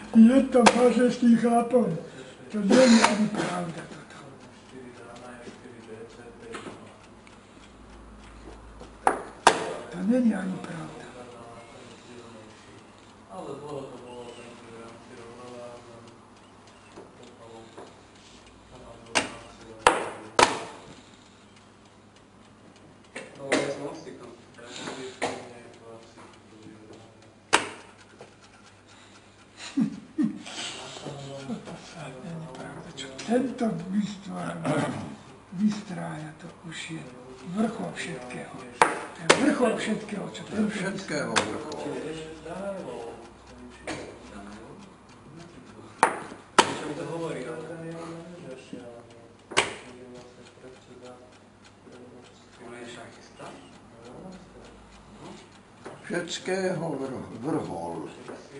Je to pažestý chlapom. To nie je ani pravda toto. To nie je ani pravda. Tento vystrája, to už je vrchol všetkého. To je vrchol všetkého, čo to je. Všetkého vrchol. Čo mi to hovorí? Všetkého vrchol.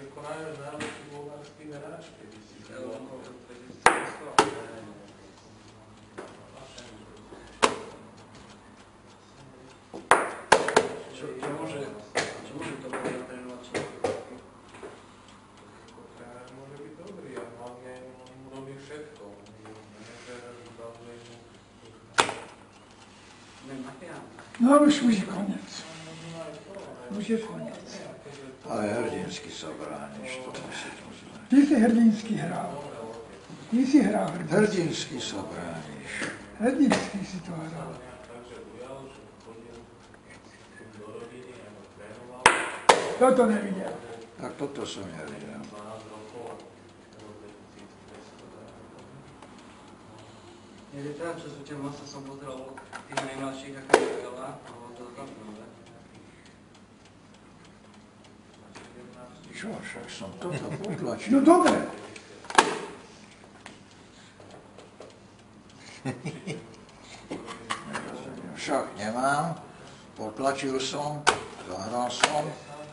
Čo môže to povedať trénovať človeka? Tréner môže byť dobrý a hlavne on mu robí všetko. No už je koniec. Už je koniec. Ale hrdinsky sa brániš, to si to znamená. Ty si hrdinsky hral. Ty si hral hrdinsky. Hrdinsky sa brániš. Hrdinsky si to hral. Toto nevidel. Tak toto som nevidel. Teraz, čo sú tie masa, som pozeral tých najmladších, aká je veľa, a bolo to zaujímavé. Čo, však som toto potlačil. No dobre. Však nemám, potlačil som, zahral som.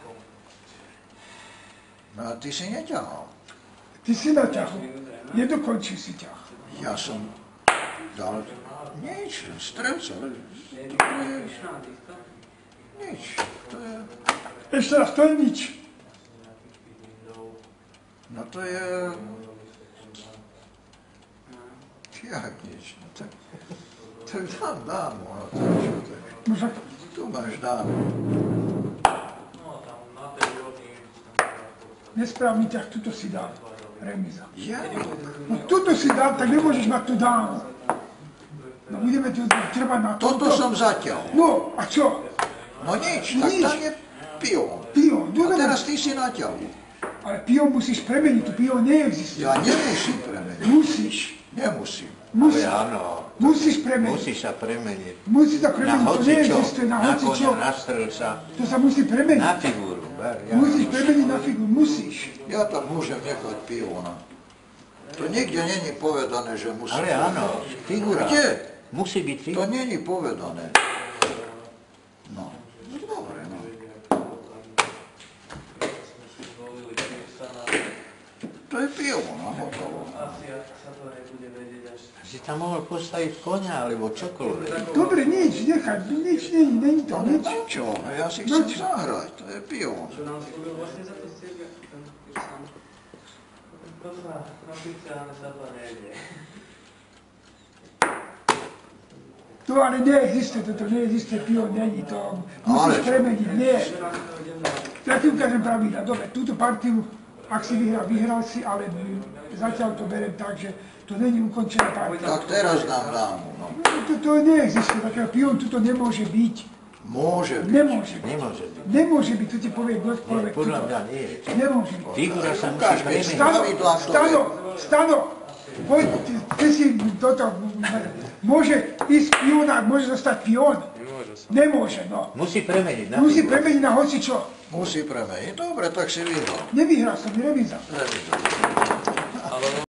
No a ty si neťahal. Ty si na ťahu. Nedokončil si ťah. Ja som dal nič, strecol. Nič, to je... Ešte raz, to je nič. No to je... Jak nič, no tak dám dámu, no to je čo to je. No však Tu máš dámu. nesprávny ťah, tuto si dal. Remíza. Ja? No tuto si dal, tak nemôžeš mať tú dámu. No budeme tu trvať na toto. Toto som zatiaľ. No, a čo? No nič, tak Nič. tam je pion. Pion, A dobre. teraz ty si naťahol. Ale pion musíš premeniť, tu pion neexistuje. Ja nemusím premeniť. Musíš. Nemusím. Musíš. Ale áno, Musíš premeniť. musí sa premeniť. Musí sa Na premeniť, to hocičo, neexistuje, na na hocičo. konia, na strelca, To sa musí premeniť. na figúru. Musíš premeniť na figuru, musíš. Ja tam môžem nechať piona. To nikde není povedané, že musí. Ale áno, figúra. Kde? Musí byť To figúra. není povedané. No. No dobre, no. To je pion, a hotovo. Si tam mohol postaviť konia, alebo čokoľvek. Dobre, nič, nechaj, nič není to, Ale nič. na čo? Ja si chcem zahrať, to je pion. Čo nám slúbil vlastne za to stierka? To sa oficiálne sa to nejde. To ale neexistuje, toto neexistuje, pion není to. Musíš Ale- premeniť, nie. Ja ti ukážem pravidla. Dobre, túto partiu, ak si vyhral si, ale zatiaľ to berem tak, že to není ukončená partia. Tak teraz dám dámu, no. To neexistuje, takého pion tuto nemôže byť. Môže byť. Nemôže byť. Nemôže byť. Nemôže byť, to ti povie kdokoľvek. Podľa tuto. mňa nie. Nemôže byť. Figúra sa musí Ukáž mi premeniť. pravidlá, Stano, Stano, poď, ty si toto, môže ísť pion a môže zostať pion? Nemôže, no. Musí premeniť na Musí figúru. premeniť na hocičo. Musí premeniť. Dobre, tak si vyhral. Nevyhral som, remíza. Revizory.